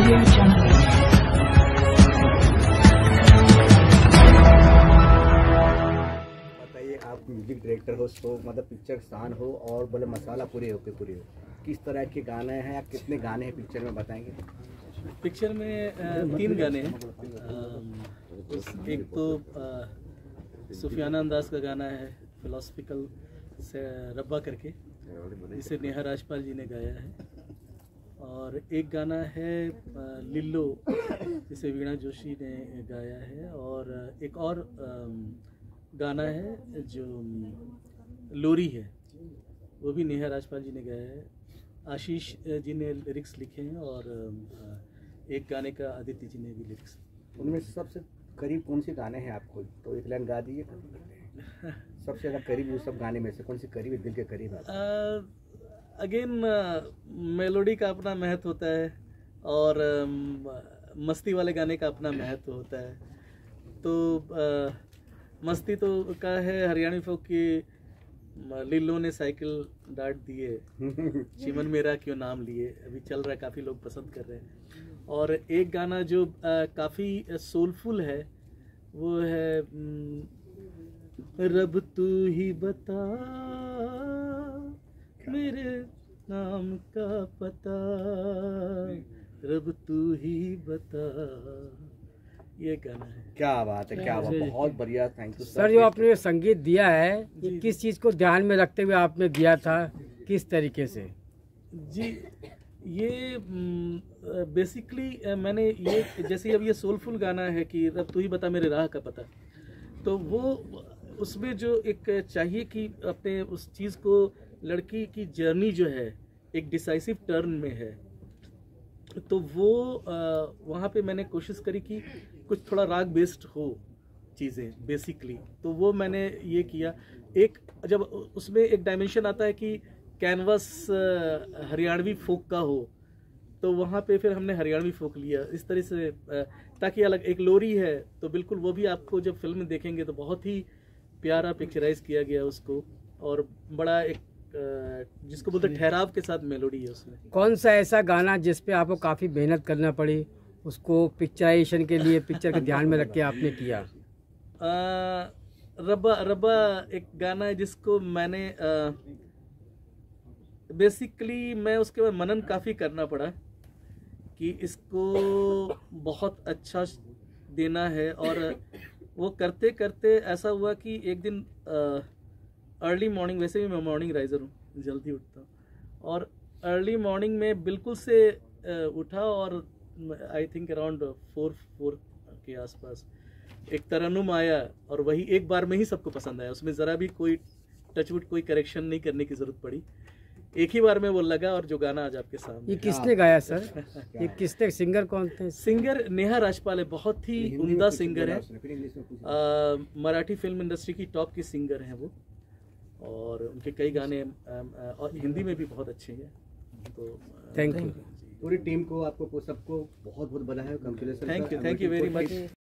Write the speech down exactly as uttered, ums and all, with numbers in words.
बताइए, आप music director हो, तो मतलब पिक्चर शान हो और बोले मसाला पूरे हो के पूरे हो, किस तरह के गाने हैं या कितने गाने हैं पिक्चर में, बताएंगे? पिक्चर में आ, तीन गाने हैं। एक तो सुफियाना अंदाज का गाना है फिलोसफिकल से रब्बा करके, जिसे नेहा राजपाल जी ने गाया है, और एक गाना है लिल्लो जिसे वीणा जोशी ने गाया है, और एक और गाना है जो लोरी है, वो भी नेहा राजपाल जी ने गाया है। आशीष जी ने लिरिक्स लिखे हैं और एक गाने का आदित्य जी ने भी लिरिक्स। उनमें सबसे करीब कौन से गाने हैं आपको? तो एक लाइन गा दीजिए। सबसे ज़्यादा करीब उस सब गाने में से कौन से करीब है, दिल के करीब है? अगेन मेलोडी का अपना महत्व होता है और uh, मस्ती वाले गाने का अपना महत्व होता है। तो uh, मस्ती तो का है हरियाणवी फोक की लिल्लो ने साइकिल डांट दिए, चिमन मेरा क्यों नाम लिए, अभी चल रहा है, काफ़ी लोग पसंद कर रहे हैं। और एक गाना जो काफ़ी सोलफुल है वो है रब तू ही बता मेरे नाम का पता, रब तू ही बता, ये गाना है। क्या बात है, क्या बात, बहुत बढ़िया, थैंक यू सर। जो आपने संगीत दिया है ये किस चीज़ को ध्यान में रखते हुए आपने दिया था, किस तरीके से? जी, ये बेसिकली मैंने ये जैसे अब ये सोलफुल गाना है कि रब तू ही बता मेरे राह का पता, तो वो उसमें जो एक चाहिए कि अपने उस चीज़ को, लड़की की जर्नी जो है एक डिसाइसिव टर्न में है, तो वो वहाँ पे मैंने कोशिश करी कि कुछ थोड़ा राग बेस्ड हो चीज़ें बेसिकली, तो वो मैंने ये किया। एक जब उसमें एक डायमेंशन आता है कि कैनवस हरियाणवी फोक का हो, तो वहाँ पे फिर हमने हरियाणवी फोक लिया इस तरह से, ताकि अलग एक लोरी है तो बिल्कुल वो भी आपको जब फिल्म में देखेंगे तो बहुत ही प्यारा पिक्चराइज किया गया उसको, और बड़ा एक जिसको बोलते ठहराव के साथ मेलोडी है उसमें। कौन सा ऐसा गाना जिस पे आपको काफ़ी मेहनत करना पड़ी, उसको पिक्चराइजेशन के लिए पिक्चर के ध्यान में रख के आपने किया? आ, रब्बा रब्बा एक गाना है जिसको मैंने बेसिकली मैं उसके बाद मनन काफ़ी करना पड़ा कि इसको बहुत अच्छा देना है, और वो करते करते ऐसा हुआ कि एक दिन अर्ली मॉर्निंग, वैसे भी मैं मॉर्निंग राइजर हूँ, जल्दी उठता हूँ, और अर्ली मॉर्निंग में बिल्कुल से उठा और I think around four four के आसपास एक तरन्नुम आया, और वही एक बार में ही सबको पसंद आया, उसमें ज़रा भी कोई टचवुड कोई करेक्शन नहीं करने की ज़रूरत पड़ी, एक ही बार में वो लगा, और जो गाना आज आपके सामने। ये किसने गाया सर? ये किसने, सिंगर कौन थे? सिंगर नेहा राजपाल है, बहुत ही उम्दा सिंगर है, आ, मराठी फिल्म इंडस्ट्री की टॉप की सिंगर हैं वो, और उनके कई गाने और हिंदी में भी बहुत अच्छे हैं। तो थैंक यू पूरी टीम को, आपको सबको बहुत बहुत बधाई, congratulation. Thank you, thank you very much.